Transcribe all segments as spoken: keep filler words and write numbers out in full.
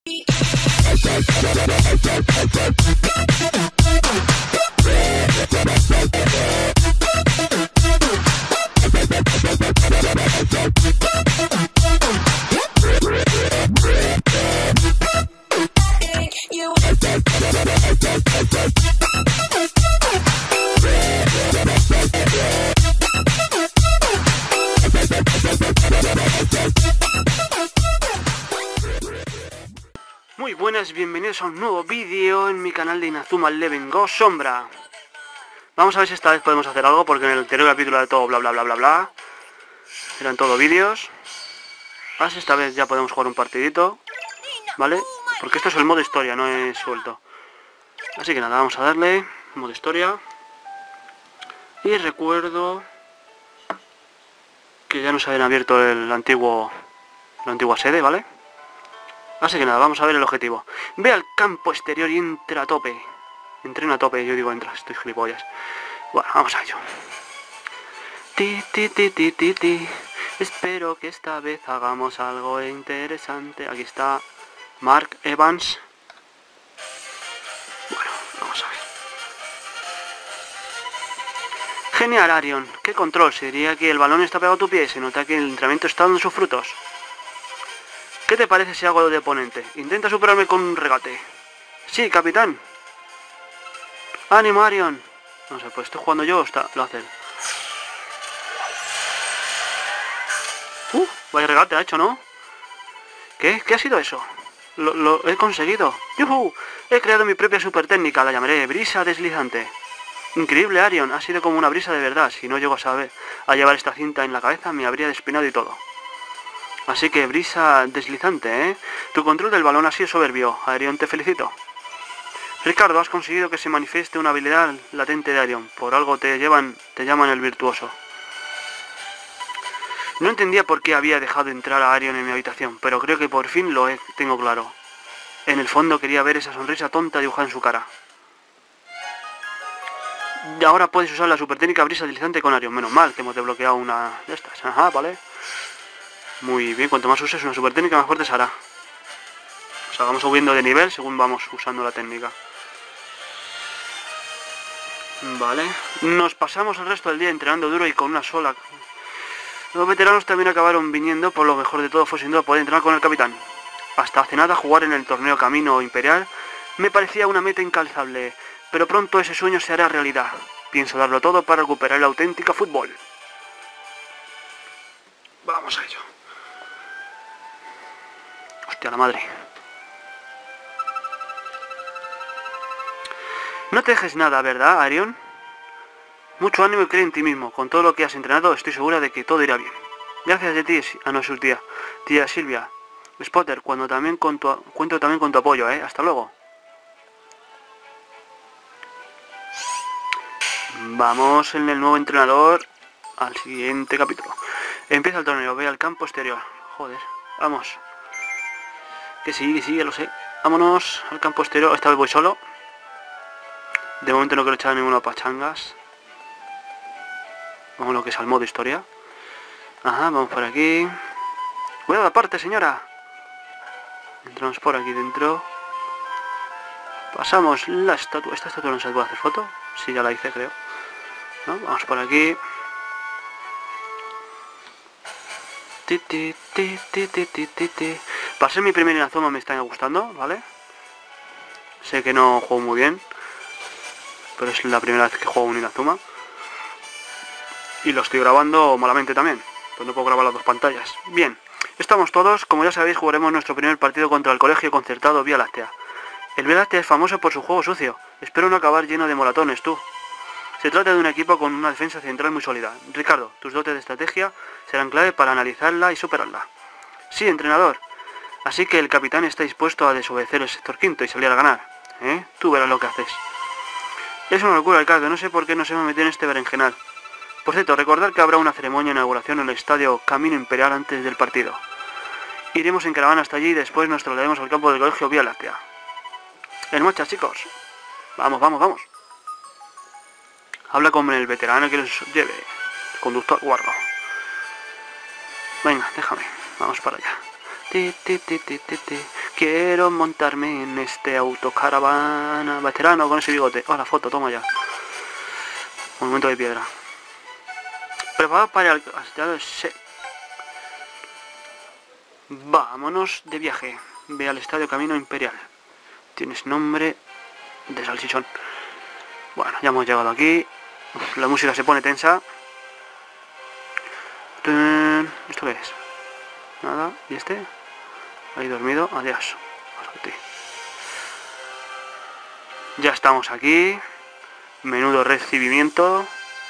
Muy buenas, bienvenidos a un nuevo vídeo en mi canal de Inazuma Eleven Go Sombra. Vamos a ver si esta vez podemos hacer algo, porque en el anterior capítulo era todo bla bla bla bla bla. Eran todo vídeos. A ver si esta vez ya podemos jugar un partidito, ¿vale? Porque esto es el modo historia, no es suelto. Así que nada, vamos a darle modo historia. Y recuerdo que ya nos habían abierto el antiguo, la antigua sede, ¿vale? Así que nada, vamos a ver el objetivo. Ve al campo exterior y entra a tope. Entrena a tope, yo digo entra, estoy gilipollas. Bueno, vamos a ello. Ti, ti, ti, ti, ti, ti. Espero que esta vez hagamos algo interesante. Aquí está Mark Evans. Bueno, vamos a ver. Genial, Arion. Qué control. Se diría que el balón está pegado a tu pie. Se nota que el entrenamiento está dando sus frutos. ¿Qué te parece si hago lo de oponente? Intenta superarme con un regate. Sí, capitán. ¡Ánimo, Arion! No sé, pues estoy jugando yo o está, lo hace él. ¡Uh! Vaya regate ha hecho, ¿no? ¿Qué? ¿Qué ha sido eso? Lo, lo he conseguido. ¡Yuhu! He creado mi propia super técnica. La llamaré brisa deslizante. Increíble, Arion. Ha sido como una brisa de verdad. Si no llego a saber a llevar esta cinta en la cabeza, me habría despeinado y todo. Así que brisa deslizante, ¿eh? Tu control del balón ha sido soberbio. Arion, te felicito. Ricardo, has conseguido que se manifieste una habilidad latente de Arion. Por algo te llevan, te llaman el virtuoso. No entendía por qué había dejado entrar a Arion en mi habitación, pero creo que por fin lo he, tengo claro. En el fondo quería ver esa sonrisa tonta dibujada en su cara. Y ahora puedes usar la super técnica brisa deslizante con Arion. Menos mal que hemos desbloqueado una de estas. Ajá, vale. Muy bien, cuanto más uses una super técnica, más fuerte se hará. O sea, vamos subiendo de nivel según vamos usando la técnica. Vale. Nos pasamos el resto del día entrenando duro y con una sola. Los veteranos también acabaron viniendo, por lo mejor de todo fue sin duda poder entrenar con el capitán. Hasta hace nada jugar en el torneo Camino Imperial me parecía una meta incalzable, pero pronto ese sueño se hará realidad. Pienso darlo todo para recuperar el auténtico fútbol. Vamos a ello. Hostia, la madre. No te dejes nada, ¿verdad, Arion? Mucho ánimo y cree en ti mismo. Con todo lo que has entrenado, estoy segura de que todo irá bien. Gracias de ti, a no su tía. Tía Silvia. Spotter, cuando también con tu, cuento también con tu apoyo, ¿eh? Hasta luego. Vamos en el nuevo entrenador al siguiente capítulo. Empieza el torneo, ve al campo exterior. Joder, vamos. Que sí, que sí, ya lo sé. Vámonos al campo exterior. Esta vez voy solo. De momento no quiero echar ninguna pachangas. Vamos a lo que es al modo historia. Ajá, vamos por aquí. Cuidado aparte, señora. Entramos por aquí dentro. Pasamos la estatua. ¿Esta estatua no se puede hacer foto? Sí, ya la hice, creo. ¿No? Vamos por aquí. Ti, ti, ti, ti, ti, ti, ti, ti. Para ser mi primer Inazuma me está gustando, ¿vale? Sé que no juego muy bien, pero es la primera vez que juego un Inazuma. Y lo estoy grabando malamente también, pues no puedo grabar las dos pantallas. Bien, estamos todos. Como ya sabéis, jugaremos nuestro primer partido contra el Colegio Concertado Vía Láctea. El Vía Láctea es famoso por su juego sucio. Espero no acabar lleno de moratones, tú. Se trata de un equipo con una defensa central muy sólida. Ricardo, tus dotes de estrategia serán clave para analizarla y superarla. Sí, entrenador. Así que el capitán está dispuesto a desobedecer el sector quinto y salir a ganar. ¿Eh? Tú verás lo que haces. Es una locura, Ricardo. No sé por qué nos hemos metido en este berenjenal. Por cierto, recordad que habrá una ceremonia de inauguración en el estadio Camino Imperial antes del partido. Iremos en caravana hasta allí y después nos trasladaremos al campo del colegio Vía Láctea. En marcha, chicos. Vamos, vamos, vamos. Habla con el veterano que nos lleve. El conductor guarro. Venga, déjame. Vamos para allá. Ti, ti, ti, ti, ti, ti. Quiero montarme en este autocaravana. Veterano con ese bigote. Oh, la foto, toma ya. Monumento de piedra. Preparado para el... Sí. Vámonos de viaje. Ve al Estadio Camino Imperial. Tienes nombre de salchichón. Bueno, ya hemos llegado aquí. Uf, la música se pone tensa. ¿Esto qué es? Nada. ¿Y este? Ahí dormido. Adiós. Ya estamos aquí. Menudo recibimiento.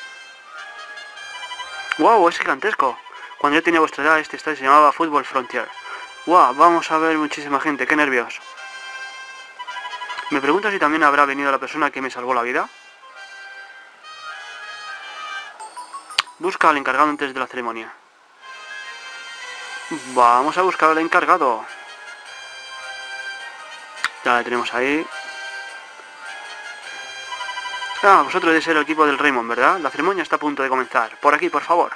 ¡Wow! Es gigantesco. Cuando yo tenía vuestra edad, este estadio se llamaba Fútbol Frontier. ¡Wow! Vamos a ver muchísima gente. ¡Qué nervios! Me pregunto si también habrá venido la persona que me salvó la vida. Busca al encargado antes de la ceremonia. Vamos a buscar al encargado. Ya la tenemos ahí. Ah, vosotros debéis ser el equipo del Raymond, ¿verdad? La ceremonia está a punto de comenzar. Por aquí, por favor.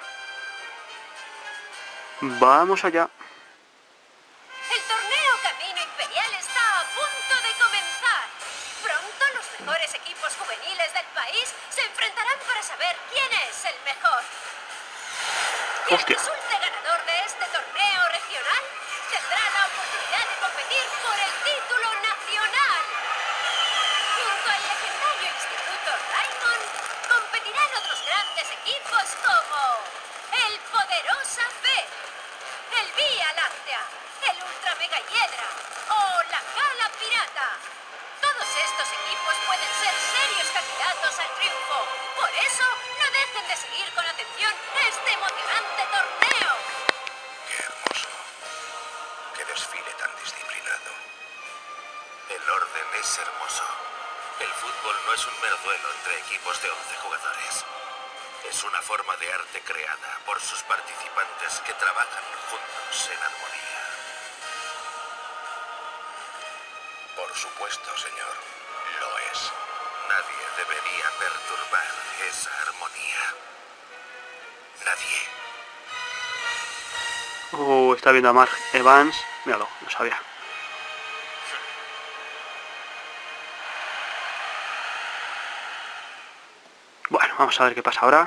Vamos allá. El torneo Camino Imperial está a punto de comenzar. Pronto los mejores equipos juveniles del país se enfrentarán para saber quién es el mejor. Quien Hostia. resulte ganador de este torneo regional tendrá la oportunidad de competir por el título nacional. Junto al legendario Instituto Raymond competirán otros grandes equipos como el Poderosa B, el Vía Láctea, el Ultra Mega Hiedra o la Gala Pirata. Todos estos equipos pueden ser serios candidatos al triunfo. Por eso, no dejen de seguir con atención este emocionante torneo. Qué hermoso. Qué desfile tan disciplinado. El orden es hermoso. El fútbol no es un mero duelo entre equipos de once jugadores. Es una forma de arte creada por sus participantes que trabajan juntos en armonía. Por supuesto, señor. Lo es. Nadie debería perturbar esa armonía. Nadie. Uh, está viendo a Mark Evans. Míralo, no sabía. Bueno, vamos a ver qué pasa ahora.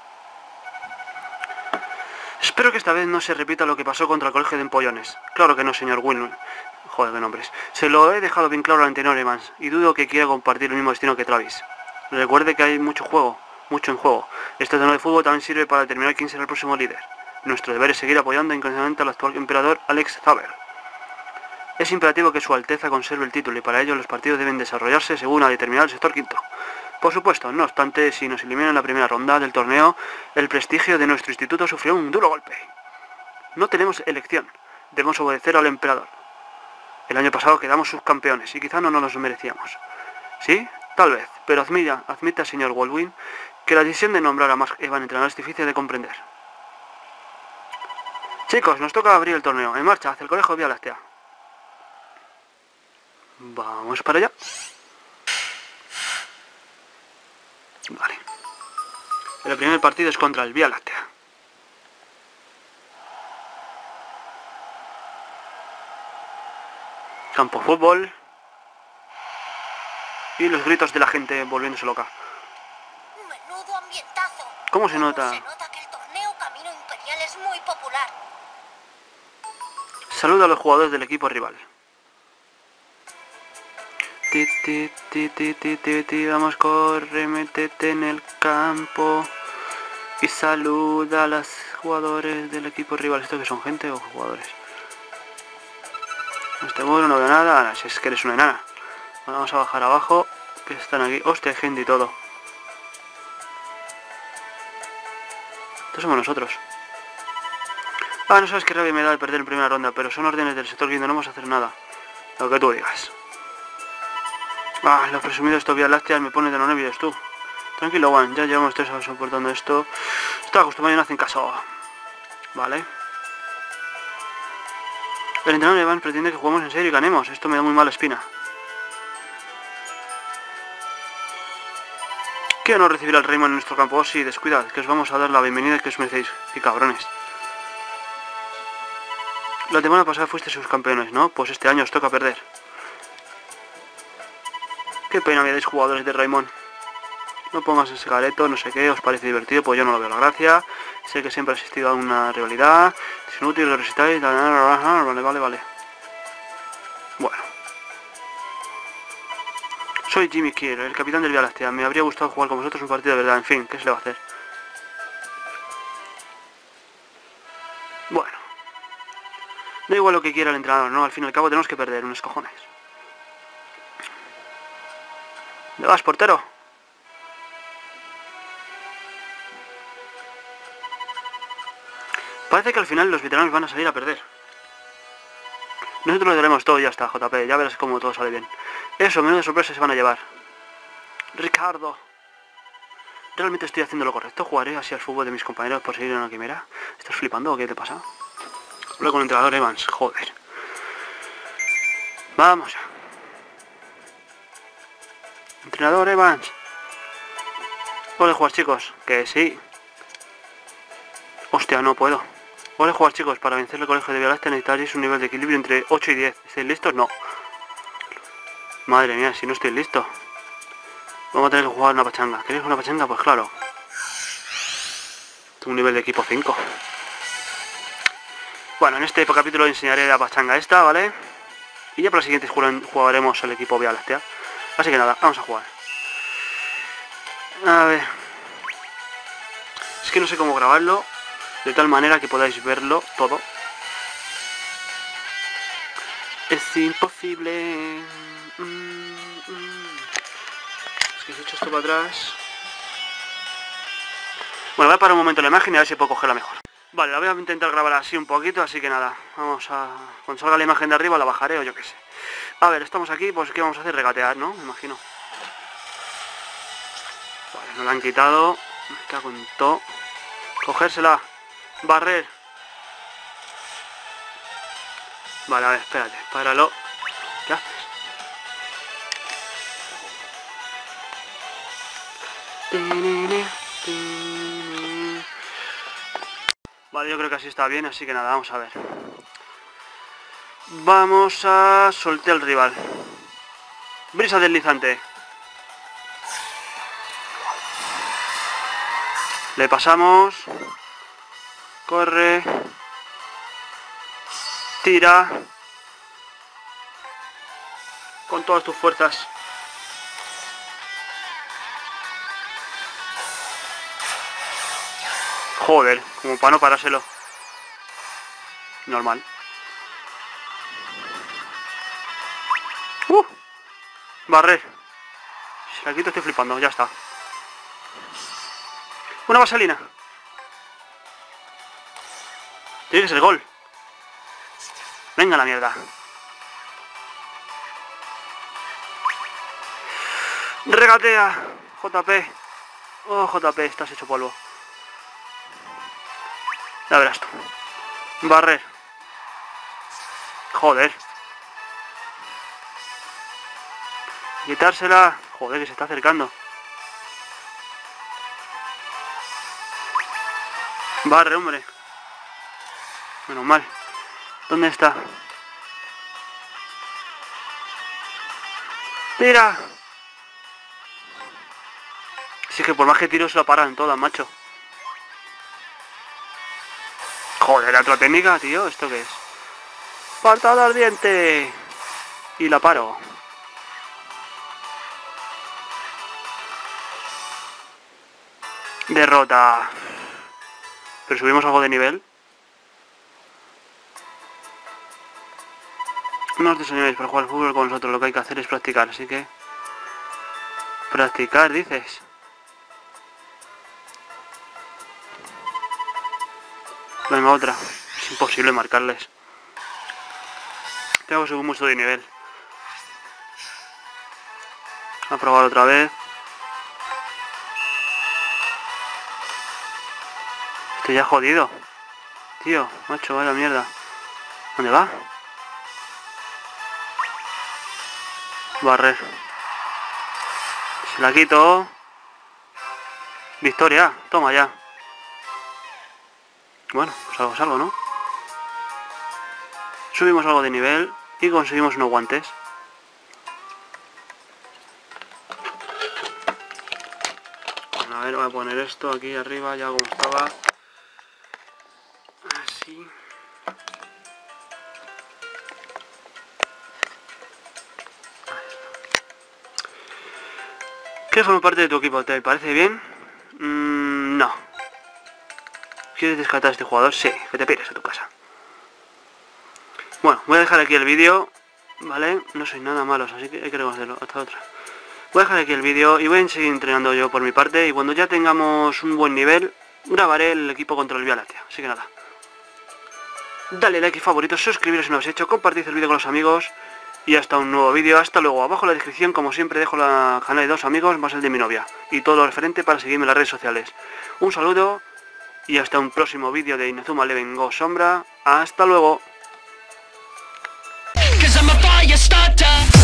Espero que esta vez no se repita lo que pasó contra el colegio de empollones. Claro que no, señor Wilson. Joder, qué nombres. Se lo he dejado bien claro al anterior Evans, y dudo que quiera compartir el mismo destino que Travis. Recuerde que hay mucho juego, mucho en juego. Este torneo de fútbol también sirve para determinar quién será el próximo líder. Nuestro deber es seguir apoyando incondicionalmente al actual emperador Alex Zaber. Es imperativo que su Alteza conserve el título, y para ello los partidos deben desarrollarse según ha determinado el sector quinto. Por supuesto, no obstante, si nos eliminan en la primera ronda del torneo, el prestigio de nuestro instituto sufrió un duro golpe. No tenemos elección, debemos obedecer al emperador. El año pasado quedamos subcampeones y quizá no nos los merecíamos. ¿Sí? Tal vez, pero admita, admita, señor Baldwin, que la decisión de nombrar a Mark Evans entrenador es difícil de comprender. Chicos, nos toca abrir el torneo. En marcha, hacia el colegio Vía Láctea. Vamos para allá. Vale. El primer partido es contra el Vía Láctea. Campo fútbol. Y los gritos de la gente volviéndose loca. Menudo ambientazo. ¿Cómo se nota? Se nota que el torneo Camino Imperial es muy popular. Saluda a los jugadores del equipo rival. Ti, ti, ti, ti, ti, ti, ti, vamos, corre, métete en el campo. Y saluda a los jugadores del equipo rival. ¿Esto que son gente o jugadores? Este muro no veo nada. Ah, si es que eres una enana. Bueno, vamos a bajar abajo, que están aquí. Hostia, hay gente y todo. Estos somos nosotros. Ah, no sabes qué rabia me da de perder en primera ronda, pero son órdenes del sector quinto, no vamos a hacer nada. Lo que tú digas. Ah, los presumidos estos Vías Lácteas me ponen de los nervios, tú. Tranquilo, Juan, ya llevamos tres horas soportando esto. Estoy acostumbrado y no hacen caso. Vale. El entrenador Evans pretende que juguemos en serio y ganemos. Esto me da muy mala espina. ¿Qué honor recibir al Raymond en nuestro campo? Oh, sí, descuidad, que os vamos a dar la bienvenida que os merecéis. Qué cabrones. La temporada pasada fuiste sus campeones, ¿no? Pues este año os toca perder. Qué pena me dais jugadores de Raimon. No pongas ese careto, no sé qué, os parece divertido, pues yo no lo veo la gracia. Sé que siempre ha existido a una rivalidad. Es inútil, lo resitáis. Vale, vale, vale. Bueno. Soy Jimmy Kier, el capitán del Vía Láctea. Me habría gustado jugar con vosotros un partido de verdad. En fin, ¿qué se le va a hacer? Bueno. Da igual lo que quiera el entrenador, ¿no? Al fin y al cabo tenemos que perder unos cojones. ¿Le vas, portero? Parece que al final los veteranos van a salir a perder. Nosotros lo daremos todo y ya está, J P. Ya verás cómo todo sale bien. Eso, menuda sorpresa se van a llevar. Ricardo. ¿Realmente estoy haciendo lo correcto? ¿Jugaré así al fútbol de mis compañeros por seguir en una quimera? ¿Estás flipando o qué te pasa? Hablo con el entrenador Evans, joder. Vamos. Entrenador Evans. ¿Puedo jugar, chicos? Que sí. Hostia, no puedo. ¿Puedo jugar, chicos? Para vencer el colegio de Vía Láctea necesitaréis un nivel de equilibrio entre ocho y diez. ¿Estáis listos? No. Madre mía, si no estoy listo. Vamos a tener que jugar una pachanga. ¿Queréis una pachanga? Pues claro. Un nivel de equipo cinco. Bueno, en este capítulo enseñaré la pachanga esta, ¿vale? Y ya para los siguientes jugaremos el equipo Vía Láctea. Así que nada, vamos a jugar. A ver. Es que no sé cómo grabarlo de tal manera que podáis verlo todo. Es imposible. Mm, mm. Es que si he hecho esto para atrás. Bueno, voy a parar un momento la imagen y a ver si puedo cogerla mejor. Vale, la voy a intentar grabar así un poquito, así que nada. Vamos a... Cuando salga la imagen de arriba la bajaré o yo qué sé. A ver, estamos aquí, pues ¿qué vamos a hacer? Regatear, ¿no? Me imagino. Vale, nos la han quitado. Me cago en todo. Cogérsela. Barrer. Vale, a ver, espérate. Páralo. ¿Qué haces? Vale, yo creo que así está bien, así que nada, vamos a ver. Vamos a soltar al rival. Brisa deslizante. Le pasamos. Corre. Tira. Con todas tus fuerzas. Joder, como para no parárselo. Normal. Uh, barrer. Si la quito estoy flipando, ya está. Una vaselina. Tiene que ser gol. Venga la mierda. Regatea. J P. Oh, J P, estás hecho polvo. Ya verás tú. Barrer. Joder. Quitársela. Joder, que se está acercando. Barre, hombre. Menos mal. ¿Dónde está? ¡Tira! Si es que por más que tiro se lo paran todas, macho. Joder, la otra técnica, tío. ¿Esto qué es? ¡Patada ardiente! Y la paro. Derrota. Pero subimos algo de nivel. No os desaniméis para jugar al fútbol con nosotros. Lo que hay que hacer es practicar, así que... Practicar, dices. Venga, otra. Es imposible marcarles. Tengo que subir mucho de nivel. A probar otra vez. Estoy ya jodido. Tío, macho, vaya mierda. ¿Dónde va? Barrer. Se la quito. Victoria, toma ya. Bueno, pues algo es algo, ¿no? subimos algo de nivel y conseguimos unos guantes. Bueno, a ver, voy a poner esto aquí arriba ya como estaba. Así. ¿Qué forma parte de tu equipo? ¿Te parece bien? Mm, no. ¿Quieres descartar a este jugador? Sí, que te pierdes a tu casa. Bueno, voy a dejar aquí el vídeo, ¿vale? No soy nada malos, así que hay que reconocerlo. Hasta otra. Voy a dejar aquí el vídeo y voy a seguir entrenando yo por mi parte. Y cuando ya tengamos un buen nivel, grabaré el equipo contra el Vía Láctea. Así que nada. Dale like y favorito, suscribiros si no lo habéis hecho, compartid el vídeo con los amigos. Y hasta un nuevo vídeo, hasta luego. Abajo en la descripción, como siempre, dejo la canal de dos amigos más el de mi novia. Y todo lo referente para seguirme en las redes sociales. Un saludo y hasta un próximo vídeo de Inazuma Eleven Go Sombra. Hasta luego. Cause I'm a fire starter.